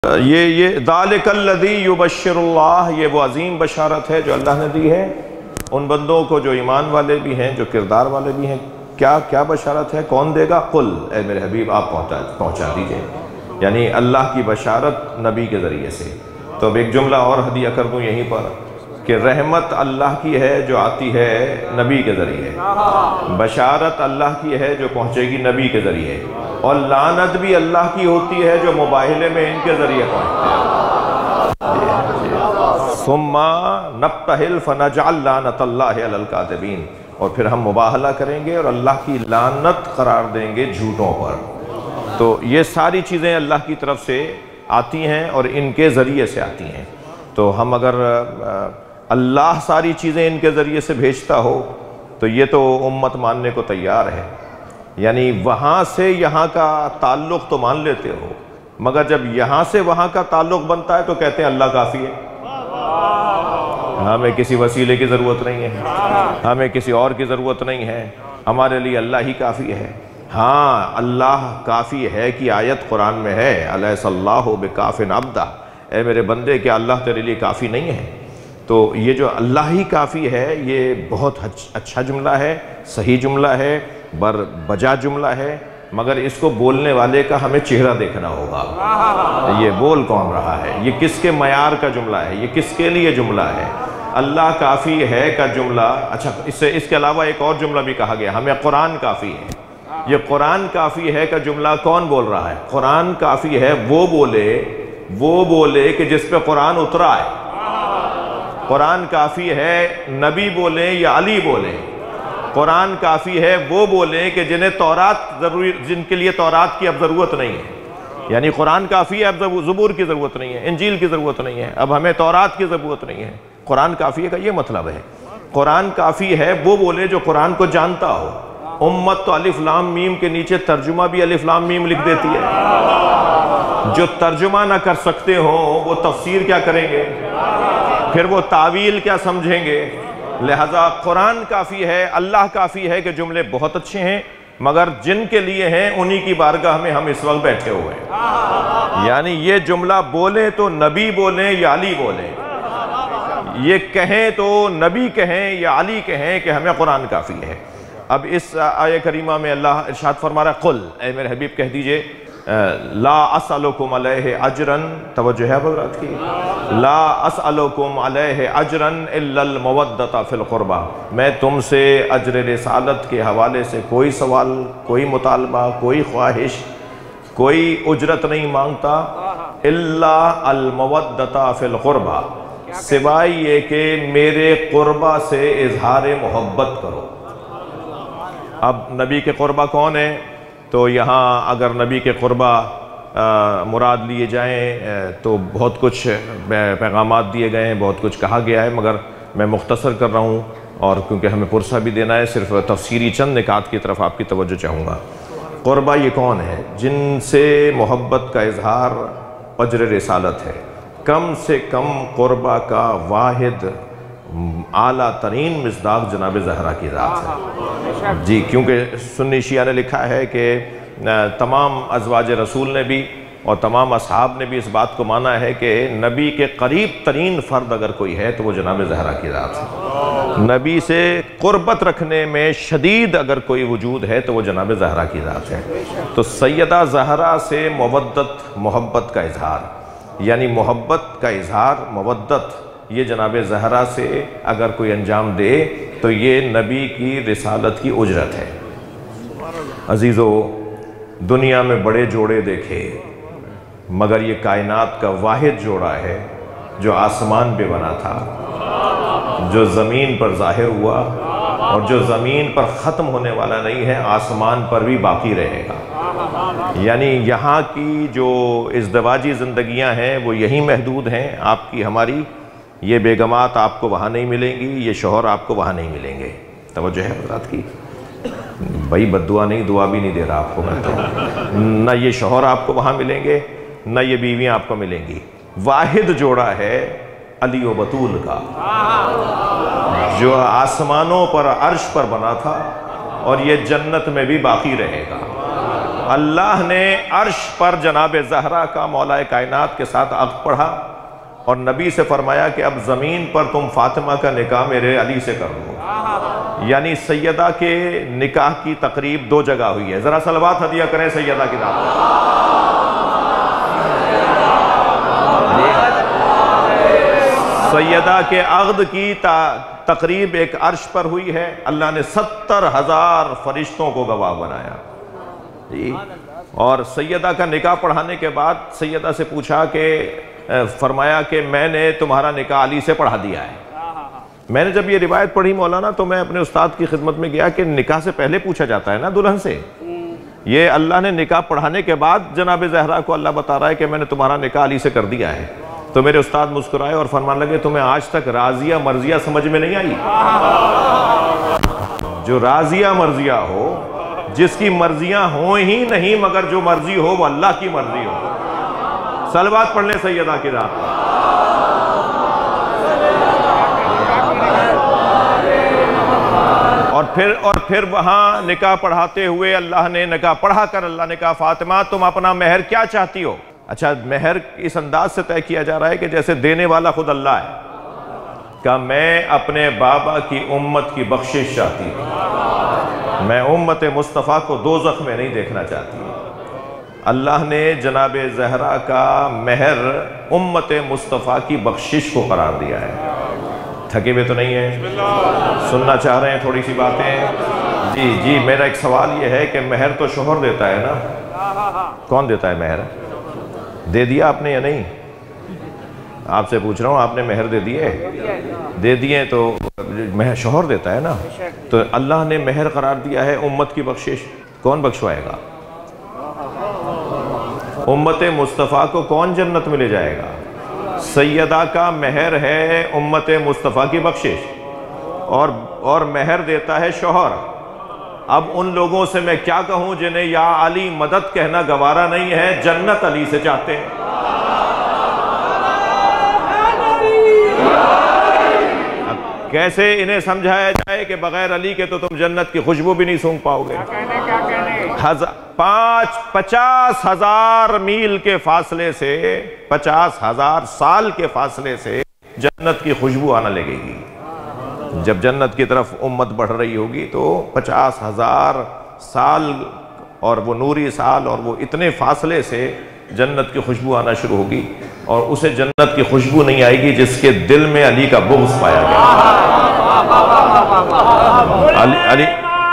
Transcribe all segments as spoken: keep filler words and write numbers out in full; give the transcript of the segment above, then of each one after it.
یہ یہ ذالک الذی یبشر اللہ، یہ وہ عظیم بشارت ہے جو اللہ نے دی ہے ان بندوں کو جو ایمان والے بھی ہیں، جو کردار والے بھی ہیں۔ کیا کیا بشارت ہے؟ کون دے گا؟ قل، اے میرے حبیب آپ پہنچا پہنچا دیجئے، یعنی اللہ کی بشارت نبی کے ذریعے سے۔ تو اب ایک جملہ اور ہدیہ کر دوں یہیں پر کہ رحمت اللہ کی ہے جو آتی ہے نبی کے ذریعے، بشارت اللہ کی ہے جو پہنچے گی نبی کے ذریعے، اور لعنت بھی اللہ کی ہوتی ہے جو مباہلے میں ان کے ذریعے پہنچتے ہیں۔ ثم نبتہل فنجعل لعنت اللہ علی الکاذبین، اور پھر ہم مباہلہ کریں گے اور اللہ کی لعنت قرار دیں گے جھوٹوں پر۔ تو یہ ساری چیزیں اللہ کی طرف سے آتی ہیں اور ان کے ذریعے سے آتی ہیں۔ تو ہم اگر اللہ ساری چیزیں ان کے ذریعے سے بھیجتا ہو تو یہ تو امت ماننے کو تیار ہے، یعنی وہاں سے یہاں کا تعلق تو مان لیتے ہو، مگر جب یہاں سے وہاں کا تعلق بنتا ہے تو کہتے ہیں اللہ کافی ہے، ہمیں کسی وسیلے کی ضرورت نہیں ہے، ہمیں کسی اور کی ضرورت نہیں ہے، ہمارے لیے اللہ ہی کافی ہے۔ ہاں، اللہ کافی ہے کی آیت قرآن میں ہے، الیس اللہ بکاف عبدہ، اے میرے بندے کیا اللہ تیرے لیے کافی نہیں ہے؟ تو یہ جو اللہ ہی کافی ہے یہ بہت اچھا جملہ ہے، صحیح جملہ ہے، بر بجا جملہ ہے، مگر اس کو بولنے والے کا ہمیں چہرہ دیکھنا ہوگا، یہ بول کون رہا ہے، یہ کس کے معیار کا جملہ ہے، یہ کس کے لیے جملہ ہے۔ اللہ کافی ہے کا جملہ، اچھا اس سے اس کے علاوہ ایک اور جملہ بھی کہا گیا، ہمیں قرآن کافی ہے۔ یہ قرآن کافی ہے کا جملہ کون بول رہا ہے؟ قرآن کافی ہے وہ بولے وہ بولے کہ جس پہ قرآن اترا ہے۔ قرآن کافی ہے نبی بولیں یا علی بولیں، قرآن کافی ہے وہ بولیں کہ جنہیں تورات ضروری جن کے لیے تورات کی اب ضرورت نہیں ہے، یعنی قرآن کافی ہے، اب زبور کی ضرورت نہیں ہے، انجیل کی ضرورت نہیں ہے، اب ہمیں تورات کی ضرورت نہیں ہے، قرآن کافی ہے کا یہ مطلب ہے۔ قرآن کافی ہے وہ بولے جو قرآن کو جانتا ہو۔ امت تو الف لام میم کے نیچے ترجمہ بھی الف لام میم لکھ دیتی ہے، جو ترجمہ نہ کر سکتے ہوں وہ تفسیر کیا کریں گے، پھر وہ تعویل کیا سمجھیں گے؟ لہذا قرآن کافی ہے، اللہ کافی ہے کہ جملے بہت اچھے ہیں، مگر جن کے لیے ہیں انہی کی بارگاہ میں ہم اس وقت بیٹھے ہوئے ہیں۔ یعنی یہ جملہ بولیں تو نبی بولیں یا علی بولیں، یہ کہیں تو نبی کہیں یا علی کہیں کہ ہمیں قرآن کافی ہے۔ اب اس آیہ کریمہ میں اللہ ارشاد فرما رہا ہے، قل، اے میرے حبیب کہہ دیجئے، لا اسألکم علیہ اجرن، توجہ ہے حضرات کی، لا اسألکم علیہ اجرن الا المودۃ فی القربہ، میں تم سے اجر رسالت کے حوالے سے کوئی سوال، کوئی مطالبہ، کوئی خواہش، کوئی اجرت نہیں مانگتا، الا المودۃ فی القربہ، سوائے یہ کہ میرے قربہ سے اظہار محبت کرو۔ اب نبی کے قربہ کون ہے؟ تو یہاں اگر نبی کے قربہ مراد لیے جائیں تو بہت کچھ پیغامات دیے گئے ہیں، بہت کچھ کہا گیا ہے، مگر میں مختصر کر رہا ہوں، اور کیونکہ ہمیں پرسہ بھی دینا ہے، صرف تفسیری چند نکات کی طرف آپ کی توجہ چاہوں گا۔ قربہ یہ کون ہے؟ جن سے محبت کا اظہار اجر رسالت ہے۔ کم سے کم قربہ کا واحد اعلیٰ ترین مصداق جناب زہرا کی ذات ہے جی، کیونکہ سنی شیعہ نے لکھا ہے کہ تمام ازواج رسول نے بھی اور تمام اصحاب نے بھی اس بات کو مانا ہے کہ نبی کے قریب ترین فرد اگر کوئی ہے تو وہ جناب زہرا کی ذات ہے۔ نبی سے قربت رکھنے میں شدید اگر کوئی وجود ہے تو وہ جناب زہرا کی ذات ہے۔ تو سیدہ زہرا سے مودت، محبت کا اظہار، یعنی محبت کا اظہار، مودت، یہ جناب زہرا سے اگر کوئی انجام دے تو یہ نبی کی رسالت کی اجرت ہے۔ عزیزو، دنیا میں بڑے جوڑے دیکھے، مگر یہ کائنات کا واحد جوڑا ہے جو آسمان پہ بنا تھا، جو زمین پر ظاہر ہوا اور جو زمین پر ختم ہونے والا نہیں ہے، آسمان پر بھی باقی رہے گا۔ یعنی یہاں کی جو ازدواجی زندگیاں ہیں وہ یہی محدود ہیں، آپ کی ہماری، یہ بیگمات آپ کو وہاں نہیں ملیں گی، یہ شوہر آپ کو وہاں نہیں ملیں گے۔ توجہ ہے حضرات کی؟ بھائی بد دعا نہیں، دعا بھی نہیں دے رہا آپ کو میں تو، نہ یہ شوہر آپ کو وہاں ملیں گے نہ یہ بیویاں آپ کو ملیں گی۔ واحد جوڑا ہے علی و بطول کا، جو آسمانوں پر عرش پر بنا تھا اور یہ جنت میں بھی باقی رہے گا۔ اللہ نے عرش پر جناب زہرا کا مولا کائنات کے ساتھ عقد پڑھا اور نبی سے فرمایا کہ اب زمین پر تم فاطمہ کا نکاح میرے علی سے کر دو. یعنی سیدہ کے نکاح کی تقریب دو جگہ ہوئی ہے. ذرا صلوات ہدیہ کریں سیدہ کی نام. سیدہ کے عقد کی تقریب ایک عرش پر ہوئی ہے. اللہ نے ستر ہزار فرشتوں کو گواہ بنایا جی. اور سیدہ کا نکاح پڑھانے کے بعد سیدہ سے پوچھا کہ فرمایا کہ میں نے تمہارا نکاح علی سے پڑھا دیا ہے. میں نے جب یہ روایت پڑھی مولانا تو میں اپنے استاد کی خدمت میں گیا کہ نکاح سے پہلے پوچھا جاتا ہے نا دلہن سے. یہ اللہ نے نکاح پڑھانے کے بعد جناب زہرا کو اللہ بتا رہا ہے کہ میں نے تمہارا نکاح علی سے کر دیا ہے. تو میرے استاد مسکرائے اور فرمان لگے تمہیں آج تک راضیہ مرضیہ سمجھ میں نہیں آئی؟ جو راضیہ مرضیہ ہو، جس کی مرضیاں ہوں ہی نہیں مگر جو مرضی ہو وہ اللہ کی مرضی ہو. صلوات پڑھ لیں سیدہ کی ذات. اور پھر اور پھر وہاں نکاح پڑھاتے ہوئے اللہ نے نکاح پڑھا کر اللہ نے کہا فاطمہ تم اپنا مہر کیا چاہتی ہو؟ اچھا مہر اس انداز سے طے کیا جا رہا ہے کہ جیسے دینے والا خود اللہ ہے. کہ میں اپنے بابا کی امت کی بخشش چاہتی ہوں، میں امت مصطفیٰ کو دوزخ میں نہیں دیکھنا چاہتی. اللہ نے جناب زہرا کا مہر امت مصطفیٰ کی بخشش کو قرار دیا ہے. تھکے ہوئے تو نہیں ہیں؟ سننا چاہ رہے ہیں تھوڑی سی باتیں؟ جی جی میرا ایک سوال یہ ہے کہ مہر تو شوہر دیتا ہے نا. کون دیتا ہے مہر؟ دے دیا آپ نے یا نہیں؟ آپ سے پوچھ رہا ہوں، آپ نے مہر دے دیے؟ دے دیے تو مہر شوہر دیتا ہے نا. تو اللہ نے مہر قرار دیا ہے امت کی بخشش. کون بخشوائے گا؟ امت مصطفیٰ کو کون جنت میں لے جائے گا؟ سیدہ کا مہر ہے امت مصطفیٰ کی بخشش اور اور مہر دیتا ہے شوہر. اب ان لوگوں سے میں کیا کہوں جنہیں یا علی مدد کہنا گوارا نہیں ہے، جنت علی سے چاہتے ہیں. کیسے انہیں سمجھایا جائے کہ بغیر علی کے تو تم جنت کی خوشبو بھی نہیں سونگھ پاؤ گے؟ پانچ پچاس ہزار میل کے فاصلے سے، پچاس ہزار سال کے فاصلے سے جنت کی خوشبو آنا لگے گی. جب جنت کی طرف امت بڑھ رہی ہوگی تو پچاس ہزار سال اور وہ نوری سال اور وہ اتنے فاصلے سے جنت کی خوشبو آنا شروع ہوگی. اور اسے جنت کی خوشبو نہیں آئے گی جس کے دل میں علی کا بغض پایا گیا. علی علی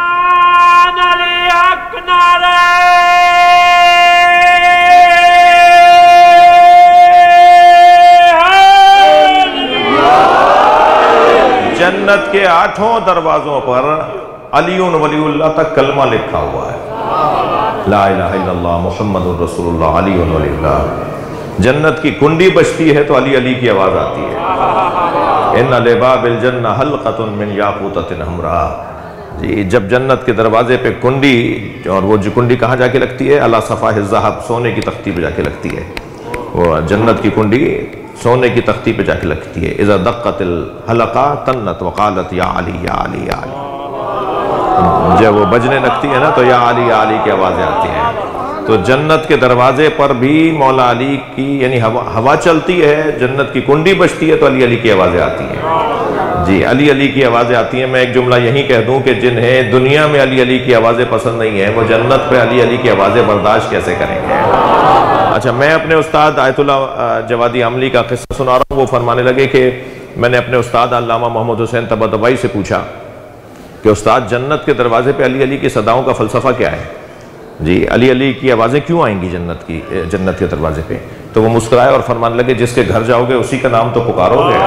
جنت کے آٹھوں دروازوں پر علی ولی اللہ تک کلمہ لکھا ہوا ہے. لا الہ الا اللہ محمد الرسول اللہ علی ولی اللہ. جنت کی کنڈی بجتی ہے تو علی علی کی آواز آتی ہے. ان لباب الجنہ حلقۃ من یاقوتۃ حمراء. جی جب جنت کے دروازے پہ کنڈی، اور وہ جو کنڈی کہاں جا کے لگتی ہے؟ علی صفاح الذھب، سونے کی تختی پہ جا کے لگتی ہے. وہ جنت کی کنڈی سونے کی تختی پہ جا کے لگتی ہے. اذا دقت الحلقہ تنت وقالت یا علی یا علی یا علی. جب وہ بجنے لگتی ہے نا تو یا علی یا علی کی آوازیں آتی ہیں. تو جنت کے دروازے پر بھی مولا علی کی یعنی ہوا چلتی ہے، جنت کی کنڈی بجتی ہے تو علی علی کی آوازیں آتی ہیں. جی علی علی کی آوازیں آتی ہیں. میں ایک جملہ یہی کہہ دوں کہ جنہیں دنیا میں علی علی کی آوازیں پسند نہیں ہیں وہ جنت پہ علی علی کی آوازیں برداشت کیسے کریں گے؟ اچھا میں اپنے استاد آیت اللہ جوادی عملی کا قصہ سنا رہا ہوں. وہ فرمانے لگے کہ میں نے اپنے استاد علامہ محمد حسین طباطبائی سے پوچھا کہ استاد جنت کے دروازے پہ علی علی کی صداؤں کا فلسفہ کیا ہے؟ جی علی علی کی آوازیں کیوں آئیں گی جنت کی جنت کے دروازے پہ؟ تو وہ مسکرائے اور فرمانے لگے جس کے گھر جاؤ گے اسی کا نام تو پکارو گے.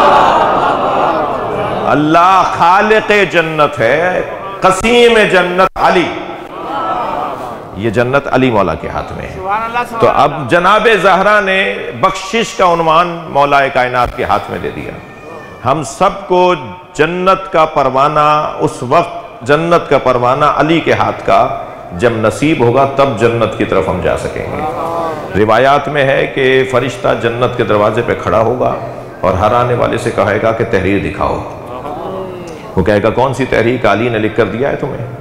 اللہ خالق جنت ہے، قسیم جنت علی. یہ جنت علی مولا کے ہاتھ میں ہے. تو اب جناب زہرا نے بخشش کا عنوان مولا کائنات کے ہاتھ میں دے دیا. ہم سب کو جنت کا پروانہ اس وقت جنت کا پروانہ علی کے ہاتھ کا جب نصیب ہوگا تب جنت کی طرف ہم جا سکیں گے. روایات میں ہے کہ فرشتہ جنت کے دروازے پہ کھڑا ہوگا اور ہر آنے والے سے کہے گا کہ تحریر دکھاؤ. وہ کہے گا کون سی تحریر؟ علی نے لکھ کر دیا ہے تمہیں؟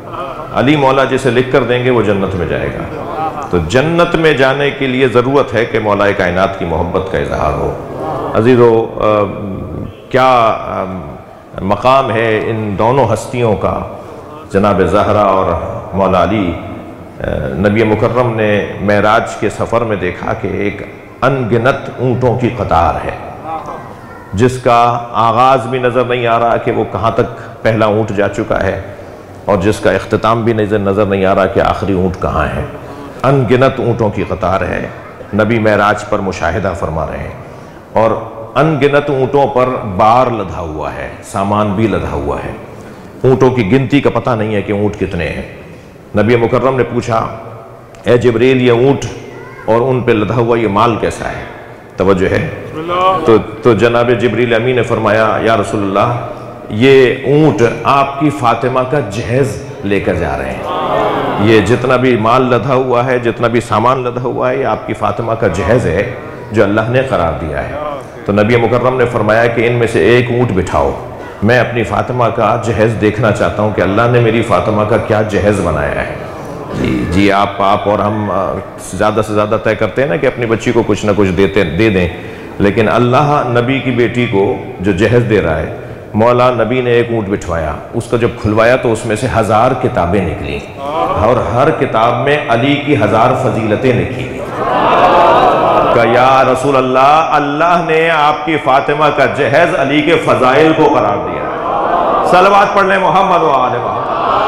علی مولا جسے لکھ کر دیں گے وہ جنت میں جائے گا۔ تو جنت میں جانے کے لیے ضرورت ہے کہ مولا کائنات کی محبت کا اظہار ہو۔ عزیزو، کیا مقام ہے ان دونوں ہستیوں کا، جناب زہرا اور مولا علی۔ نبی مکرم نے معراج کے سفر میں دیکھا کہ ایک ان گنت اونٹوں کی قطار ہے، جس کا آغاز بھی نظر نہیں آ رہا کہ وہ کہاں تک پہلا اونٹ جا چکا ہے، اور جس کا اختتام بھی نظر نہیں آ رہا کہ آخری اونٹ کہاں ہے۔ ان گنت اونٹوں کی قطار ہے، نبی معراج پر مشاہدہ فرما رہے ہیں، اور ان گنت اونٹوں پر بار لدھا ہوا ہے، سامان بھی لدھا ہوا ہے۔ اونٹوں کی گنتی کا پتہ نہیں ہے کہ اونٹ کتنے ہیں۔ نبی مکرم نے پوچھا، اے جبریل، یہ اونٹ اور ان پہ لدھا ہوا یہ مال کیسا ہے؟ توجہ ہے۔ تو تو جناب جبریل امین نے فرمایا، یا رسول اللہ، یہ اونٹ آپ کی فاطمہ کا جہیز لے کر جا رہے ہیں۔ یہ جتنا بھی مال لدھا ہوا ہے، جتنا بھی سامان لدھا ہوا ہے، یہ آپ کی فاطمہ کا جہیز ہے جو اللہ نے قرار دیا ہے۔ تو نبی مکرم نے فرمایا کہ ان میں سے ایک اونٹ بٹھاؤ، میں اپنی فاطمہ کا جہیز دیکھنا چاہتا ہوں کہ اللہ نے میری فاطمہ کا کیا جہیز بنایا ہے۔ جی جی آپ آپ اور ہم زیادہ سے زیادہ طے کرتے ہیں نا کہ اپنی بچی کو کچھ نہ کچھ دیتے دے دیں، لیکن اللہ نبی کی بیٹی کو جو جہیز دے رہا ہے، مولا نبی نے ایک اونٹ بٹھوایا، اس کو جب کھلوایا تو اس میں سے ہزار کتابیں نکلی، اور ہر کتاب میں علی کی ہزار فضیلتیں لکھی گئی۔ کہ یا رسول اللہ، اللہ نے آپ کی فاطمہ کا جہیز علی کے فضائل کو قرار دیا ہے۔ صلوات پڑھ لیں محمد و آل محمد۔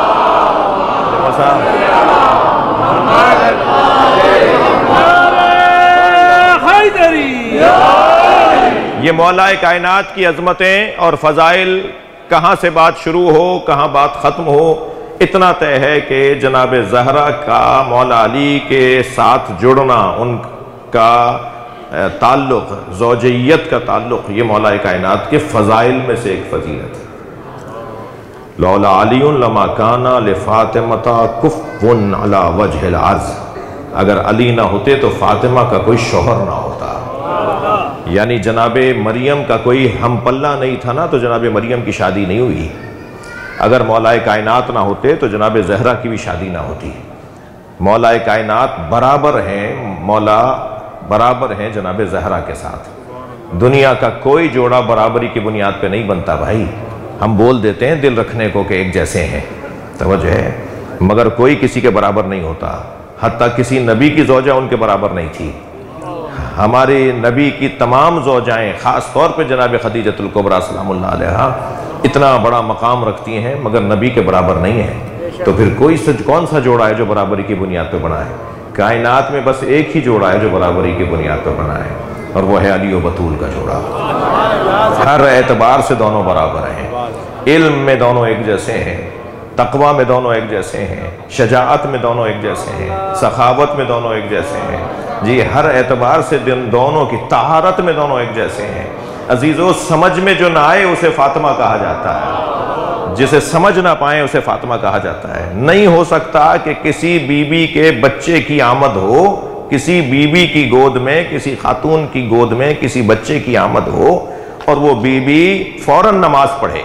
یہ مولا کائنات کی عظمتیں اور فضائل، کہاں سے بات شروع ہو کہاں بات ختم ہو، اتنا طے ہے کہ جناب زہرا کا مولا علی کے ساتھ جڑنا، ان کا تعلق، زوجیت کا تعلق، یہ مولا کائنات کے فضائل میں سے ایک فضیلت ہے۔ لولا علی لما کانا لفاطمۃ کف علی وجہ الارض، اگر علی نہ ہوتے تو فاطمہ کا کوئی شوہر نہ ہوتا، یعنی جناب مریم کا کوئی ہم پلہ نہیں تھا نا، تو جناب مریم کی شادی نہیں ہوئی۔ اگر مولا کائنات نہ ہوتے تو جناب زہرا کی بھی شادی نہ ہوتی۔ مولا کائنات برابر ہیں، مولا برابر ہیں جناب زہرا کے ساتھ۔ دنیا کا کوئی جوڑا برابری کی بنیاد پہ نہیں بنتا بھائی، ہم بول دیتے ہیں دل رکھنے کو کہ ایک جیسے ہیں، توجہ ہے، مگر کوئی کسی کے برابر نہیں ہوتا، حتیٰ کسی نبی کی زوجہ ان کے برابر نہیں تھی۔ ہمارے نبی کی تمام زوجائیں، خاص طور پہ جناب خدیجۃ الکبریٰ سلام اللہ علیہا، اتنا بڑا مقام رکھتی ہیں مگر نبی کے برابر نہیں ہے۔ تو پھر کوئی سج کون سا جوڑا ہے جو برابری کی بنیاد پہ بنا ہے؟ کائنات میں بس ایک ہی جوڑا ہے جو برابری کی بنیاد پہ بنا ہے، اور وہ ہے علی و بطول کا جوڑا۔ ہر اعتبار سے دونوں برابر ہیں، علم میں دونوں ایک جیسے ہیں، تقوی میں دونوں ایک جیسے ہیں، شجاعت میں دونوں ایک جیسے ہیں، سخاوت میں دونوں ایک جیسے ہیں، جی ہر اعتبار سے دونوں کی طہارت میں دونوں ایک جیسے ہیں۔ عزیزو، سمجھ میں جو نہ آئے اسے فاطمہ کہا جاتا ہے، جسے سمجھ نہ پائیں اسے فاطمہ کہا جاتا ہے۔ نہیں ہو سکتا کہ کسی بی بی کے بچے کی آمد ہو، کسی بی بی کی گود میں، کسی خاتون کی گود میں کسی بچے کی آمد ہو اور وہ بی بی فوراً نماز پڑھے۔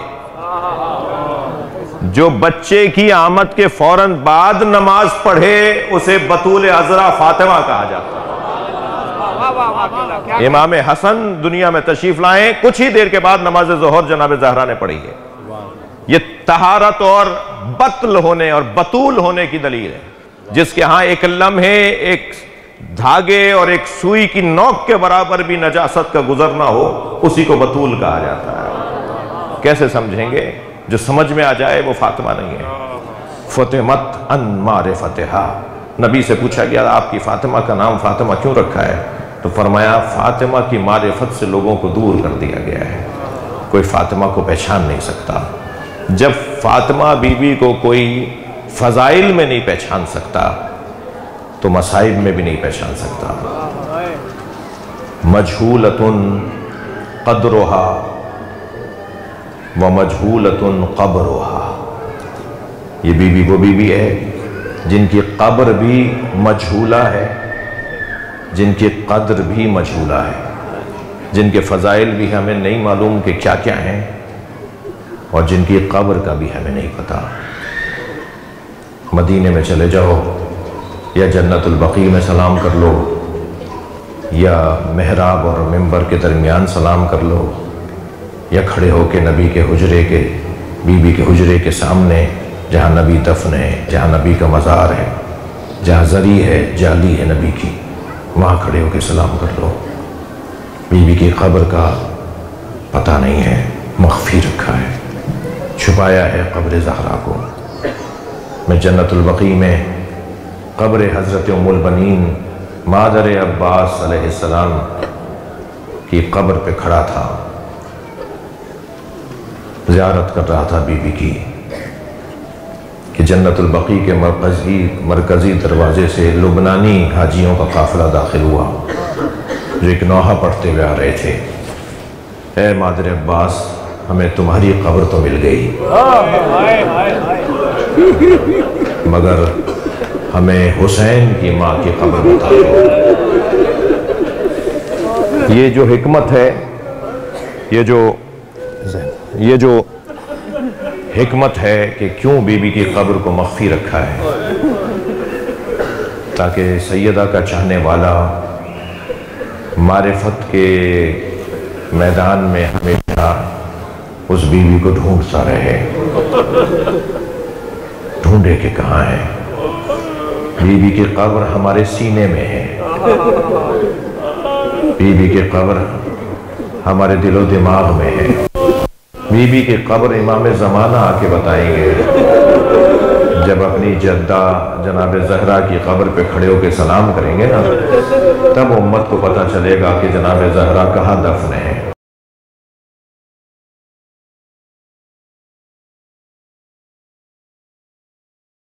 جو بچے کی آمد کے فوراً بعد نماز پڑھے اسے بطول عذرا فاطمہ کہا جاتا ہے۔ امام حسن دنیا میں تشریف لائیں، کچھ ہی دیر کے بعد نماز ظہر جناب زہرا نے پڑھی ہے۔ یہ طہارت اور بطل ہونے اور بطول ہونے کی دلیل ہے۔ جس کے ہاں ایک لمحے، ایک دھاگے اور ایک سوئی کی نوک کے برابر بھی نجاست کا گزر نہ ہو، اسی کو بطول کہا جاتا ہے۔ کیسے سمجھیں گے؟ جو سمجھ میں آ جائے وہ فاطمہ نہیں ہے۔ فطمت ان معرفتہا، نبی سے پوچھا گیا آپ کی فاطمہ کا نام فاطمہ کیوں رکھا ہے؟ تو فرمایا فاطمہ کی معرفت سے لوگوں کو دور کر دیا گیا ہے، کوئی فاطمہ کو پہچان نہیں سکتا۔ جب فاطمہ بی بی کو کوئی فضائل میں نہیں پہچان سکتا تو مصائب میں بھی نہیں پہچان سکتا۔ مجہولۃ قدرہا ومجہولۃ قبرہا، یہ بی بی وہ بی بی ہے جن کی قبر بھی مجہولہ ہے، جن کی قدر بھی مجہولہ ہے، جن کے فضائل بھی ہمیں نہیں معلوم کہ کیا کیا ہیں، اور جن کی قبر کا بھی ہمیں نہیں پتا۔ مدینے میں چلے جاؤ، یا جنت البقیع میں سلام کر لو، یا محراب اور منبر کے درمیان سلام کر لو، یا کھڑے ہو کے نبی کے حجرے کے بی بی کے حجرے کے سامنے جہاں نبی دفن ہے، جہاں نبی کا مزار ہے، جہاں زری ہے، جالی ہے نبی کی، وہاں کھڑے ہو کے سلام کر لو۔ بی بی کی قبر کا پتہ نہیں ہے، مخفی رکھا ہے، چھپایا ہے قبر زہرا کو۔ میں جنت البقیع میں قبر حضرت ام البنین مادر عباس علیہ السلام کی قبر پہ کھڑا تھا، زیارت کر رہا تھا بی بی کی، کہ جنت البقیع کے مرکزی مرکزی دروازے سے لبنانی حاجیوں کا قافلہ داخل ہوا جو ایک نوحہ پڑھتے ہوئے آ رہے تھے، اے مادر عباس ہمیں تمہاری قبر تو مل گئی، مگر ہمیں حسین کی ماں کی قبر بتا دو۔ یہ جو حکمت ہے، یہ جو یہ جو حکمت ہے کہ کیوں بی بی کی قبر کو مخفی رکھا ہے، تاکہ سیدہ کا چاہنے والا معرفت کے میدان میں ہمیشہ اس بی بی کو ڈھونڈتا رہے، ڈھونڈے کہ کہاں ہے۔ بی بی کی قبر ہمارے سینے میں ہے، بی بی کی قبر ہمارے دل و دماغ میں ہے، بی بی کی قبر امام زمانہ آ کے بتائیں گے، جب اپنی جدہ جناب زہرا کی قبر پہ کھڑے ہو کے سلام کریں گے نا، تب امت کو پتہ چلے گا کہ جناب زہرا کہاں دفن ہے۔